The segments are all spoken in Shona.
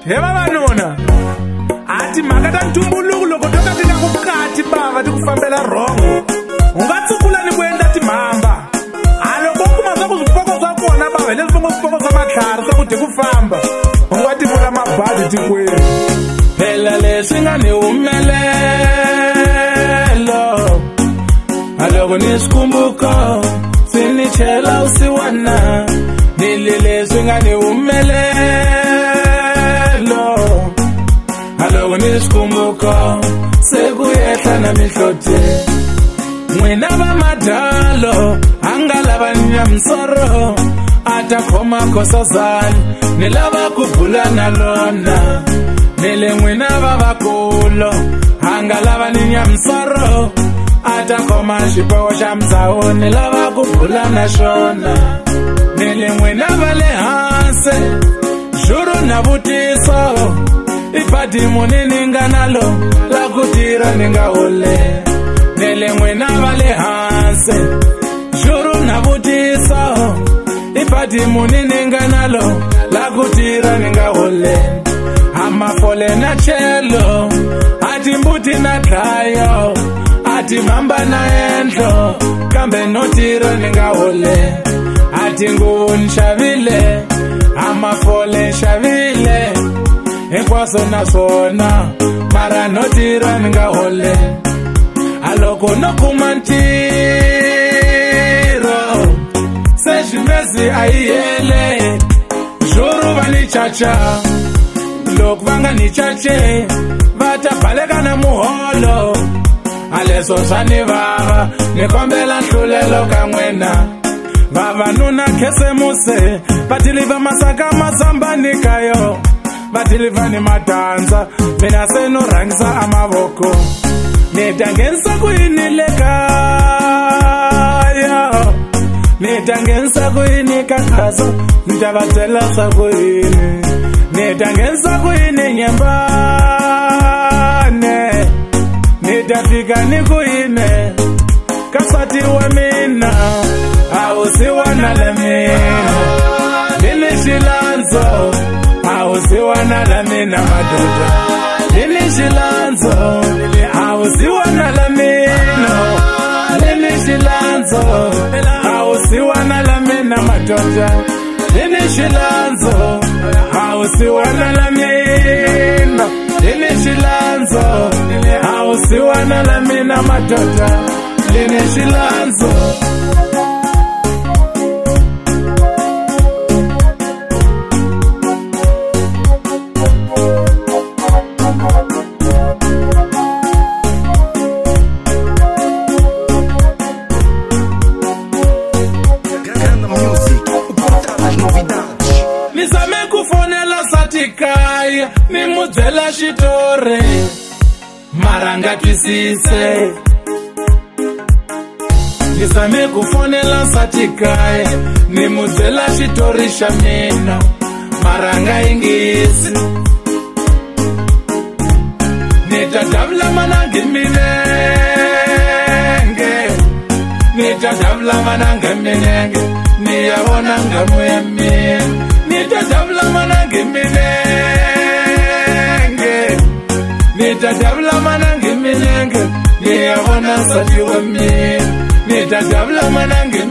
vavanuna ati mhaka ta ntumbuluko loko to ka ti nga ku kati bava ti ku fambela rhongo u nga tsukula ni ku endla timhamba a loko u kuma swa ku swipoko swa kona bava hi leswi va ngo swipoko swa matlhari swa ku ti ku famba u nga ti vula mabadi tikweni phela leswi nga ni humelelo a loko ni swi kumbuka swi ni chela usiwana ni leswi nga ni humelelo aloko ni swikumbuka se ku yehla na mihloti n'wina va madalo a nga lava nyamsoro a ta khoma khosazana ni lava ku bula na lona ni le n'wina va vakulo a nga lava ni nyamsoro a ta khoma xiboho xa mdzawo ni lava ku bula na xona ni le n'wina va le hansi juru na vutiso ipati muni ni nga nalo la ku tira ni nga hole ni le n'wina va le hansi juru na vutiso ipati muni ni nga nalo la ku tira ni nga hole amafole na chelo ati mbuti na dlayo ati mamba na endlo kambe no tira ni nga hole ati nguvu nxavile amafole nxavile hinkwaswo na swona mara no tira ni nga hole aloko no kuma ntirho se ximezi a yi hele juru va ni chacha loko va nga ni chache va ta baleka na muholo a leswo swa ni vava ni kombela nhlulelo ka n'wina vavanuna khesemuse va diliva masaka masambani kayo va diliva ni matandza mina se no rhangisa a mavoko ni ta nghenisa ku yini le kaya ni ta nghenisa ku yini ka khasa ni ta va byela swa ku yini ni ta nghenisa ku yini nyembane ni ta fika ni ku yini ka nsati wa mina a wu si wana la mina lini xilandzo a wu si wana la mina madoda lini xilandzo a wu si wana la mina lini xilandzo a wu si wana la mina madoda lini xilandzo a wu si wana la mina lini xilandzo a wu si wana la mina madoda lini xilandzo ni mubyela xitori mara nga twisise ni zame ku fonela nsati kaya ni mubyela xitori xa mina mara nga yingisi ni ta davula manangi milenge ni ta davula manangi milenge ni ya vona ngamu ya mina ni ta davula manangi milenge ni ta davula manangi milenge ni ya vona nsati wa mina ni ta davula manangi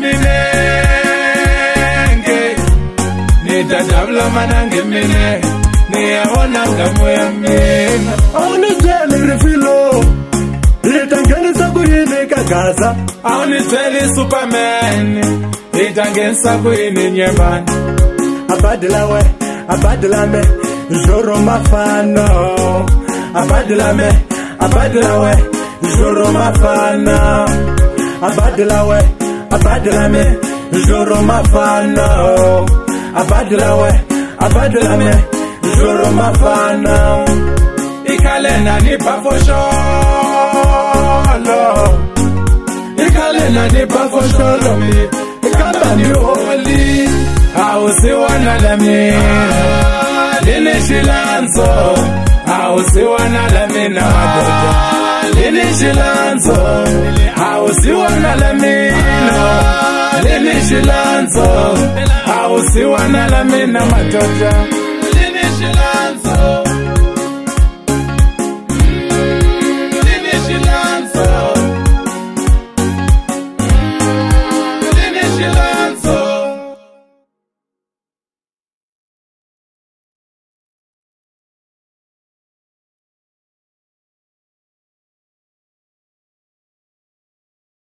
milenge ni ta davula manangi milenge ni ya vona ngamu ya mina a wu ni byeli rifilo hi ta nghenisa ku yini ka gaza a wu ni byeli superman hi ta nghenisa ku yini nyembani abadila me joro mafano abadila me joro mafano abadila me joro mafano abadila me joro mafano ikalena ni bafosholo ikalena ni bafosholo ikamba ni holi a wu si wana la mina lini xilandzo a wu si wana la mina madoda lini xilandzo a wu si wana la mina lini xilandzo a wu si wana la mina madoda lini xilandzo